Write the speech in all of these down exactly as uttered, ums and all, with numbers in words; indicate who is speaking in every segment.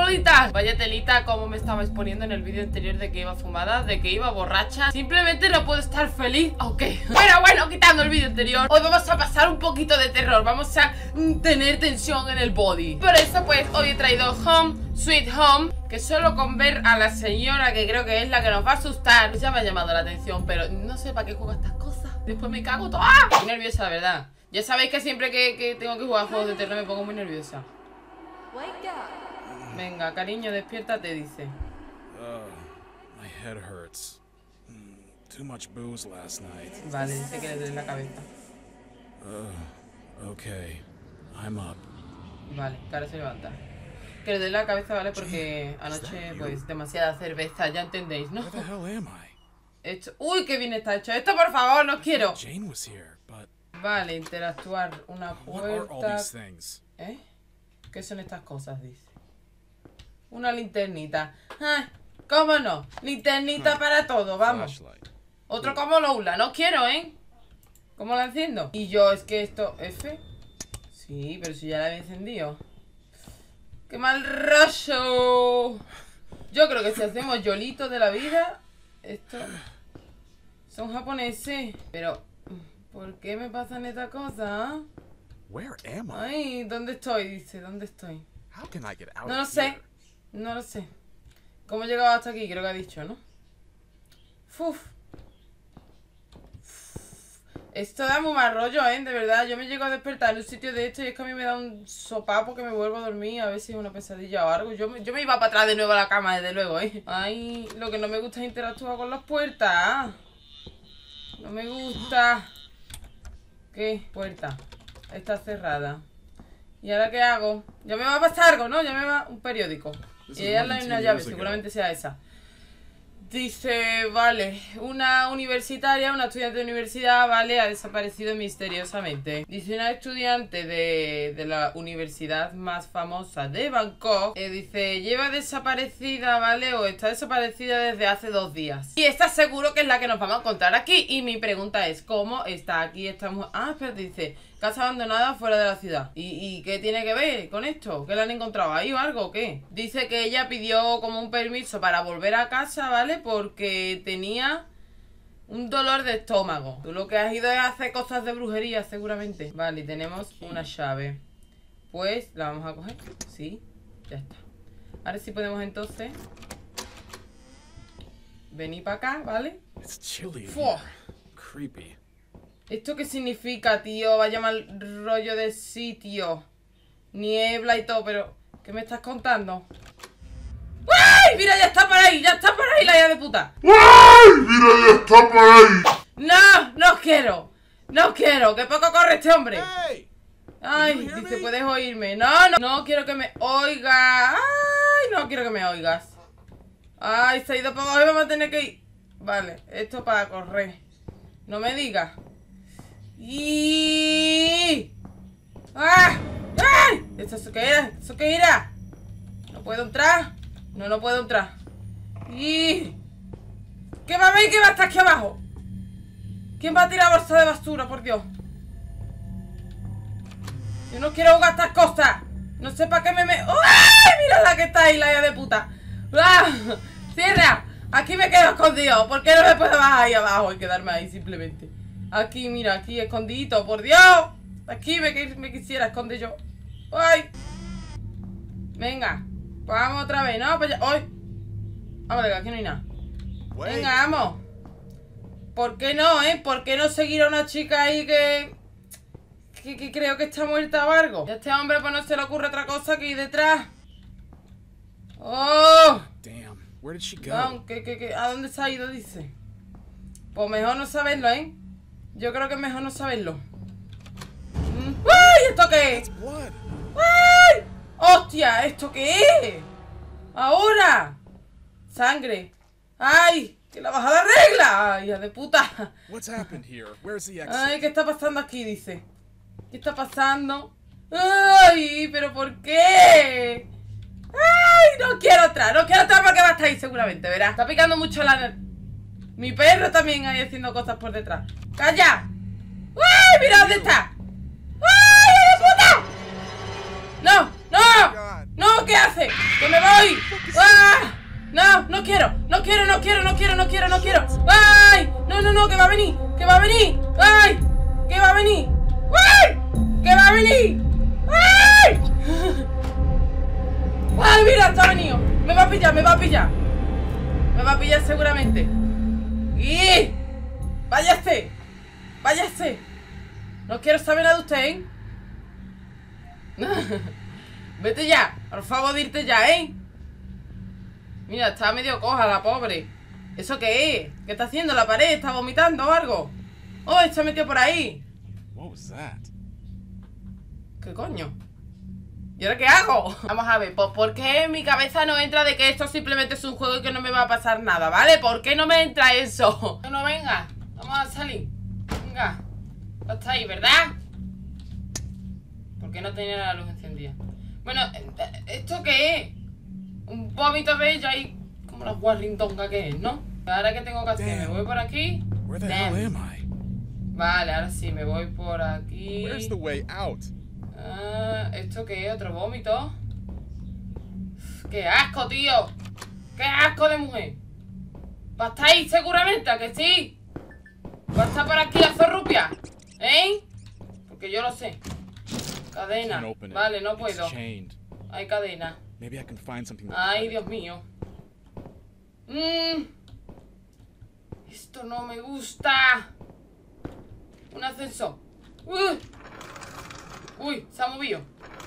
Speaker 1: trogloditas. Vaya telita como me estabais poniendo en el vídeo anterior de que iba fumada, de que iba borracha. Simplemente no puedo estar feliz. Ok. Bueno, bueno, quitando el vídeo anterior, hoy vamos a pasar un poquito de terror. Vamos a mm, tener tensión en el body. Por eso pues hoy he traído Home Sweet Home, que solo con ver a la señora, que creo que es la que nos va a asustar, ya me ha llamado la atención. Pero no sé para qué juego estas cosas. Después me cago todo. ¡Ah! Estoy nerviosa, la verdad. Ya sabéis que siempre que, que tengo que jugar juegos de terror me pongo muy nerviosa. Venga, cariño, despiértate, dice.
Speaker 2: Uh, my head hurts. Mm, too much booze last night.
Speaker 1: Vale, dice que le duele la cabeza.
Speaker 2: Uh, okay, I'm up.
Speaker 1: Vale, que ahora se levanta. Que le duele la cabeza, ¿vale? Porque anoche, pues, demasiada cerveza, ya entendéis, ¿no?
Speaker 2: Where the hell am I?
Speaker 1: Esto... Uy, qué bien está hecho. Esto, por favor, no quiero.
Speaker 2: Jane was here, but
Speaker 1: Vale, interactuar. Una
Speaker 2: what are all
Speaker 1: puerta.
Speaker 2: these things?
Speaker 1: ¿Eh? ¿Qué son estas cosas? Dice. Una linternita. Ay, ¿cómo no? Linternita para todo, vamos.
Speaker 2: Flashlight.
Speaker 1: Otro como Lola, no quiero, ¿eh? ¿Cómo la enciendo? Y yo, es que esto... ¿F? Sí, pero si ya la había encendido. ¡Qué mal rollo! Yo creo que si hacemos yolitos de la vida... Esto... Son japoneses. Pero... ¿por qué me pasan estas cosas?
Speaker 2: Where am I?
Speaker 1: Ay, ¿dónde estoy? Dice, ¿dónde estoy?
Speaker 2: How can I get out
Speaker 1: No lo
Speaker 2: of
Speaker 1: sé.
Speaker 2: here?
Speaker 1: No lo sé. ¿Cómo he llegado hasta aquí? Creo que ha dicho, ¿no? Uf. Esto da muy mal rollo, ¿eh? De verdad, yo me llego a despertar en un sitio de esto y es que a mí me da un sopapo que me vuelvo a dormir. A ver si es una pesadilla o algo. Yo me, yo me iba para atrás de nuevo a la cama, desde luego, ¿eh? Ay, lo que no me gusta es interactuar con las puertas. No me gusta. ¿Qué? Puerta. Está cerrada. ¿Y ahora qué hago? Ya me va a pasar algo, ¿no? Ya me va un periódico. Y ella es la misma llave, seguramente sea esa. Dice, vale, una universitaria, una estudiante de universidad, vale, ha desaparecido misteriosamente. Dice una estudiante de, de la universidad más famosa de Bangkok, eh, dice, lleva desaparecida, vale, o está desaparecida desde hace dos días. Y está seguro que es la que nos vamos a encontrar aquí. Y mi pregunta es, ¿cómo está aquí esta mujer? Ah, espera, dice, casa abandonada fuera de la ciudad. ¿Y, ¿Y qué tiene que ver con esto? ¿Que la han encontrado ahí o algo o qué? Dice que ella pidió como un permiso para volver a casa, ¿vale? Porque tenía un dolor de estómago. Tú lo que has ido es hacer cosas de brujería, seguramente. Vale, y tenemos una llave. Pues la vamos a coger. Sí, ya está. Ahora sí podemos entonces venir para acá, ¿vale?
Speaker 2: It's chilly in
Speaker 1: Fua.
Speaker 2: here. Creepy.
Speaker 1: ¿Esto qué significa, tío? Vaya mal rollo de sitio. Niebla y todo, pero... ¿qué me estás contando? ¡Ay! Mira, ya está por ahí, ya está por ahí la hija de puta.
Speaker 3: ¡Ay! Mira, ya está por ahí.
Speaker 1: No, no quiero. No quiero, que poco corre este hombre.
Speaker 2: Hey!
Speaker 1: Ay,
Speaker 2: Can you hear
Speaker 1: dice,
Speaker 2: me?
Speaker 1: puedes oírme. No, no, no quiero que me oigas. Ay, no quiero que me oigas. Ay, se ha ido para abajo y vamos a tener que ir. Vale, esto para correr. No me digas. Y... ¡ah! ¡ay! ¿Eso qué era? ¿Eso qué era? ¿No puedo entrar? No, no puedo entrar. Y... ¿qué va a ver que va a estar aquí abajo? ¿Quién va a tirar bolsa de basura, por Dios? Yo no quiero jugar estas cosas. No sé para qué me me... ¡ay! Mira la que está ahí, la hija de puta. ¡Ah! ¡Cierra! Aquí me quedo escondido. ¿Por qué no me puedo bajar ahí abajo y quedarme ahí simplemente? Aquí, mira, aquí escondidito, por Dios. Aquí me, me quisiera esconder yo. ¡Ay! Venga, vamos otra vez, ¿no? Pues ya... ¡ay! Vamos, aquí no hay nada. Venga, vamos. ¿Por qué no, eh? ¿Por qué no seguir a una chica ahí que... que, que creo que está muerta o algo? Y a este hombre pues no se le ocurre otra cosa que ir detrás. ¡Oh!
Speaker 2: Damn, where did she go?
Speaker 1: No, ¿qué, qué, qué? ¿A dónde se ha ido? Dice. Pues mejor no saberlo, ¿eh? Yo creo que es mejor no saberlo. Mm. ¡Ay! ¿Esto qué es?
Speaker 2: It's blood.
Speaker 1: ¡ay! ¡Hostia! ¿Esto qué es? ¡Ahora! ¡Sangre! ¡ay! ¡Que la bajada regla! ¡ay, hija de puta!
Speaker 2: What's happened here? Where's the exit?
Speaker 1: ¡ay! ¿Qué está pasando aquí? Dice. ¿Qué está pasando? ¡ay! ¿Pero por qué? ¡ay! No quiero entrar, no quiero entrar porque va a estar ahí seguramente, verás. Está picando mucho la... mi perro también ahí haciendo cosas por detrás. ¡Calla! ¡ay! ¡Mira dónde está! ¡ay, hija de puta! ¡no! ¡no! ¡no! ¿Qué hace? ¡Que me voy! ¡Ah! No, no quiero, no quiero, no quiero, no quiero, no quiero, no quiero. ¡Ay! No, no, no, que va a venir, que va a venir. ¡Ay! Que va a venir. ¡Ay! Que va a venir. ¡Ay! ¡Ay, mira, está venido! Me va a pillar, me va a pillar. Me va a pillar seguramente. ¡Y! ¡Váyase! ¡Váyase! No quiero saber nada de usted, ¿eh? Vete ya, por favor, dirte ya, ¿eh? Mira, está medio coja la pobre. ¿Eso qué es? ¿Qué está haciendo? ¿La pared? ¿Está vomitando o algo? ¡Oh, se ha metido por ahí!
Speaker 2: What was that?
Speaker 1: ¿Qué coño? ¿Y ahora qué hago? Vamos a ver, pues ¿por qué en mi cabeza no entra de que esto simplemente es un juego y que no me va a pasar nada, ¿vale? ¿Por qué no me entra eso? No, venga, vamos a salir. Venga, no está ahí, ¿verdad? ¿Por qué no tenía la luz encendida? Bueno, ¿esto qué es? Un vómito de ella y como la guarrindonga que es, ¿no? Ahora que tengo que hacer, me voy por aquí.
Speaker 2: Where the
Speaker 1: Damn.
Speaker 2: hell am I?
Speaker 1: Vale, ahora sí, me voy por aquí.
Speaker 2: Where's the way out?
Speaker 1: Ah, ¿esto qué es? ¿Otro vómito? ¡Qué asco, tío! ¡Qué asco de mujer! ¿Va a estar ahí seguramente? ¿A que sí? ¿Va a estar por aquí la zorrupia? ¿Eh? Porque yo lo sé. Cadena. Vale, no puedo. Hay cadena. Ay, Dios mío. Mmm. Esto no me gusta. Un ascensor. Uy. Uy, se ha movido.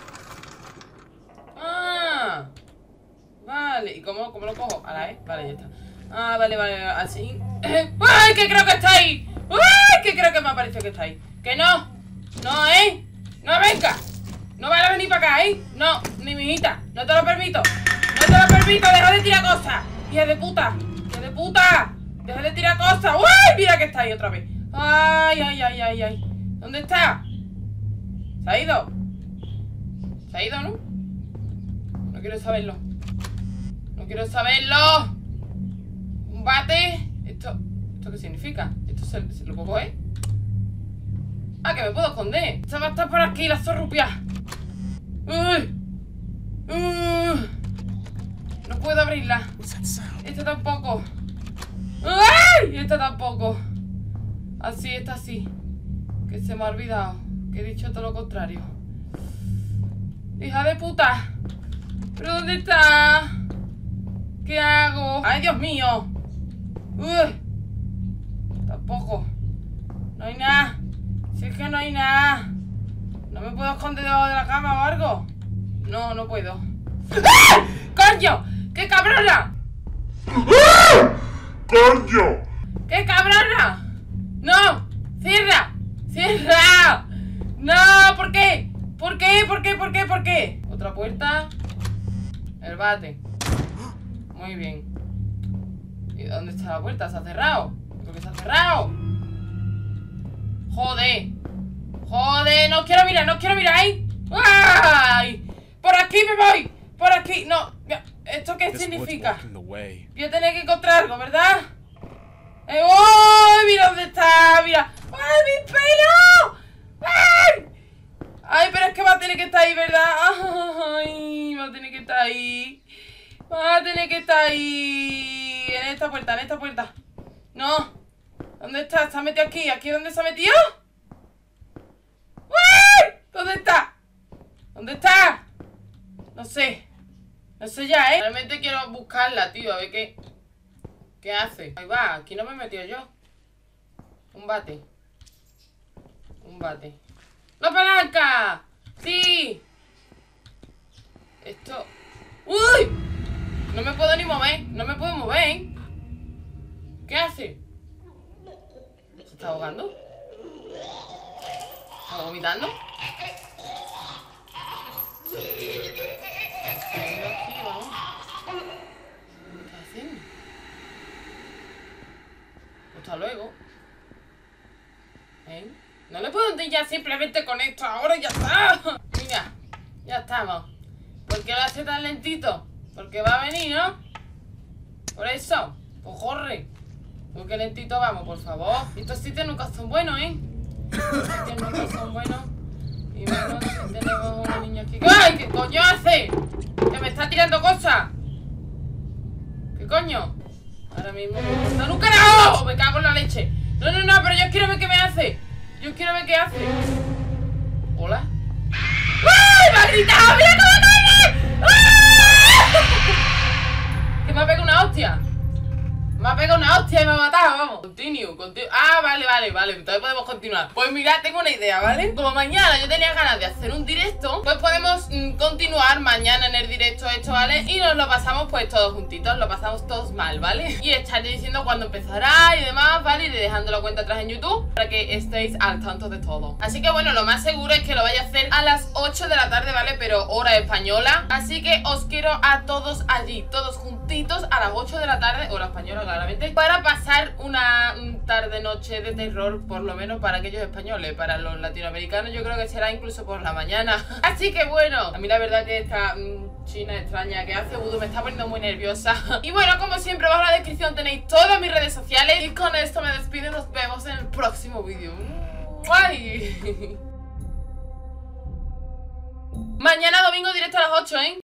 Speaker 1: Ah. Vale, ¿y cómo, cómo lo cojo? A la vez, vale, ya está. Ah, vale, vale, así. ¡Ay, que creo que está ahí! ¡Ay, que creo que me ha parecido que está ahí! ¡Que no! ¡No, eh! ¡No, venga! ¡No van a venir para acá, eh! ¡No, ni mi hijita! ¡No te lo permito! ¡No te lo permito! ¡Deja de tirar cosas! ¡Hija de puta! ¡Hija de puta! ¡Deja de tirar cosas! ¡Uy! Mira que está ahí otra vez. ¡Ay, ay, ay, ay, ay! ¿Dónde está? ¿Se ha ido? ¿Se ha ido, no? No quiero saberlo. No quiero saberlo. Un bate. ¿Esto esto qué significa? ¿Esto se, se lo puedo coger? Ah, que me puedo esconder. Esta va a estar por aquí, la zorrupia. Uy. Uh. No puedo abrirla. Esta tampoco. ¡Ay! Esta tampoco. Así, esta sí. Que se me ha olvidado. Que he dicho todo lo contrario. ¡Hija de puta! ¿Pero dónde está? ¿Qué hago? ¡Ay, Dios mío! ¡Uy! Tampoco. No hay nada. Si es que no hay nada. ¿No me puedo esconder debajo de la cama o algo? No, no puedo. ¡Ah! ¡Coño! ¡Qué cabrona!
Speaker 3: ¡Ah! ¡Coño!
Speaker 1: ¡Qué cabrona! ¡No! ¡Cierra! ¡Cierra! ¡No! ¿Por qué? ¿Por qué? ¿Por qué? ¿Por qué? ¿Por qué? Otra puerta. El bate. Muy bien. ¿Y dónde está la puerta? ¿Se ha cerrado? Creo que se ha cerrado. ¡Joder! ¡Joder! No quiero mirar, no quiero mirar ahí. ¡Ay! ¡Por aquí me voy! ¡Por aquí! No. ¿Esto qué significa? Yo tenía que encontrar algo, ¿verdad? ¡Eh! ¡Oh! ¡Mira dónde está! ¡Mira! ¡Ay, mi pelo! ¡Ay! ¡Ay, pero es que va a tener que estar ahí, ¿verdad? ¡Ay! Va a tener que estar ahí. Va a tener que estar ahí. En esta puerta, en esta puerta. No. ¿Dónde está? ¿Se ha metido aquí? ¿Aquí dónde se ha metido? ¡Ay! ¿Dónde está? ¿Dónde está? No sé. No sé ya, ¿eh? Realmente quiero buscarla, tío. A ver qué... ¿Qué hace? Ahí va. Aquí no me he metido yo. Un bate. Un bate. ¡La palanca! ¡Sí! Esto... ¡Uy! No me puedo ni mover. No me puedo mover, ¿eh? ¿Qué hace? ¿Se está ahogando? ¿Está vomitando? Aquí, vamos. ¿Qué está haciendo? Pues hasta luego. ¿Eh? No le puedo decir ya simplemente con esto ahora y ya está. Mira, ya estamos. ¿Por qué lo hace tan lentito? Porque va a venir, ¿no? Por eso, pues corre. Porque lentito vamos, por favor. Estos sitios nunca son buenos, ¿eh? Estos sitios nunca son buenos. Y menos si tenemos una niña aquí. ¡Ay! ¿Qué coño hace? Que me está tirando cosas. ¿Qué coño? Ahora mismo me importa un carajo. Me cago en la leche. No, no, no, pero yo quiero ver qué me hace. Yo quiero ver qué hace. Hola. ¡Ay! ¡Me ha gritado! ¡Mira cómo corre! ¡Ah! Que me ha pegado una hostia. Me ha pegado una hostia y me ha matado, vamos. Continue, continue. Ah, vale, vale, vale. Entonces podemos continuar. Pues mira, tengo una idea, ¿vale? Como mañana yo tenía ganas de hacer un directo, pues podemos mm, continuar mañana en el directo esto, ¿vale? Y nos lo pasamos pues todos juntitos, lo pasamos todos mal, ¿vale? Y estaré diciendo cuándo empezará y demás, ¿vale? Y dejando la cuenta atrás en YouTube para que estéis al tanto de todo. Así que bueno, lo más seguro es que lo vaya a hacer a las ocho de la tarde, ¿vale? Pero hora española. Así que os quiero a todos allí, todos juntitos a las ocho de la tarde, hora española, claramente, para pasar una tarde-noche de terror, por lo menos para aquellos españoles. Para los latinoamericanos yo creo que será incluso por la mañana. Así que bueno, a mí la verdad que esta mmm, china extraña que hace vudú me está poniendo muy nerviosa. Y bueno, como siempre, abajo en la descripción tenéis todas mis redes sociales. Y con esto me despido y nos vemos en el próximo vídeo. ¡Guay! Mañana domingo directo a las ocho, ¿eh?